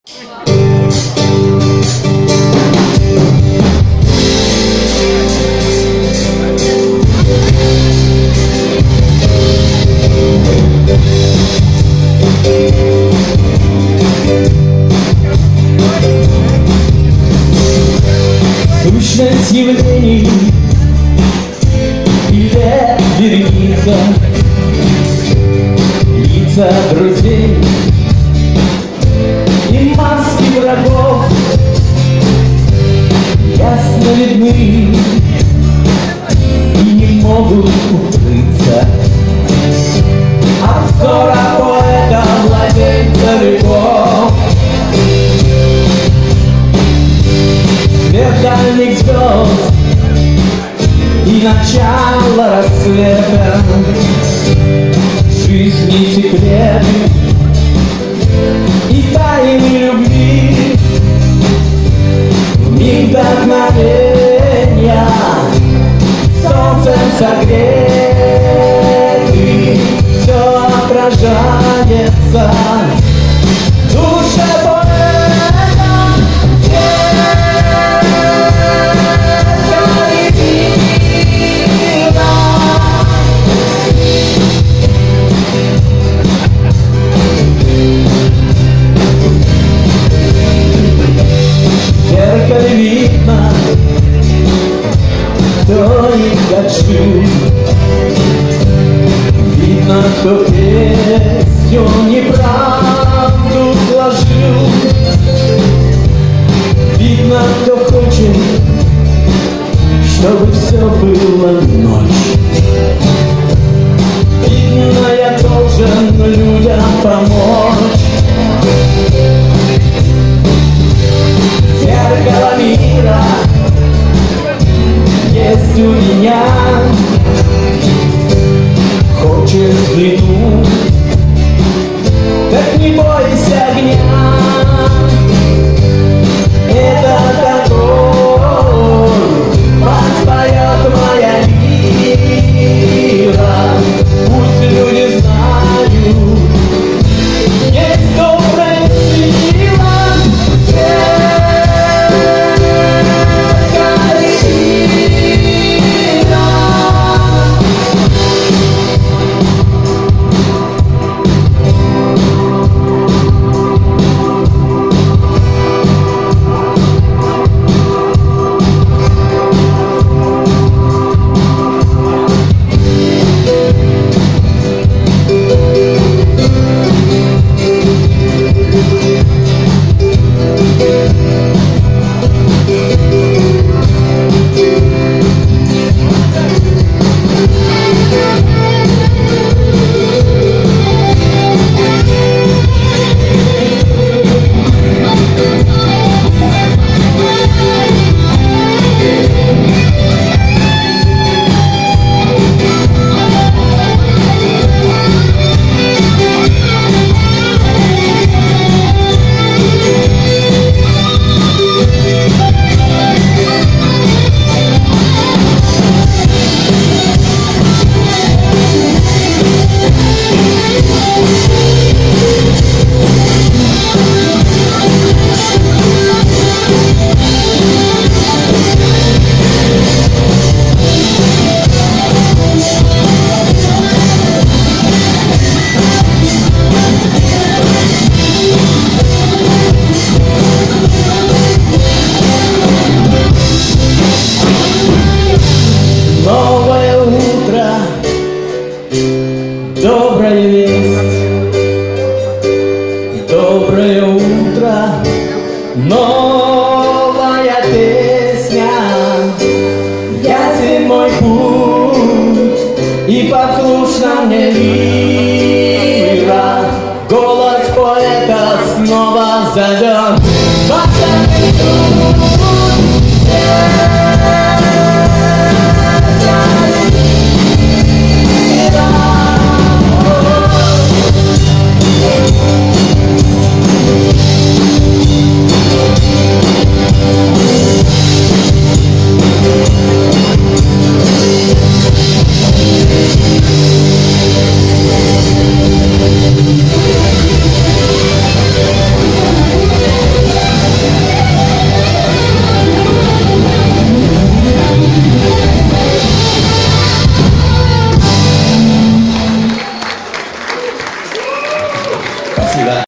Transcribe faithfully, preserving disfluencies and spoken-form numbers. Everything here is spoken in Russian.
Сущность явлений или вереница, лица друзей и маски врагов ясно видны и не могут укрыться от взора поэта, владельца веков. Свет дальних звезд и начало рассвета, жизни секреты и тайны любви, в миг вдохновения солнцем согретый, все отражается в душе поэта. Видно, кто не хочу, видно, кто песню неправду сложил, видно, кто хочет, чтобы все было ночь. Видно, я должен людям помочь. Зеркало мира есть у меня. Хочешь взглянуть, так не бойся огня. Этот огонь подспоет моя лира. Пусть люди знают, есть добрая сила. Новое утро, добрая весть, доброе утро, новая песня. Ясен мой путь и послушна мне лира. Голос поэта снова зовет.